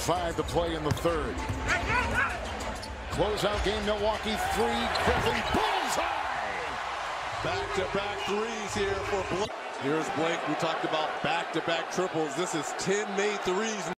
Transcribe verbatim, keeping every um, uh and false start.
five to play in the third. Closeout game, Milwaukee three. Griffin, bullseye! Back-to-back threes here for Blake. Here's Blake. We talked about back-to-back triples. This is ten made threes.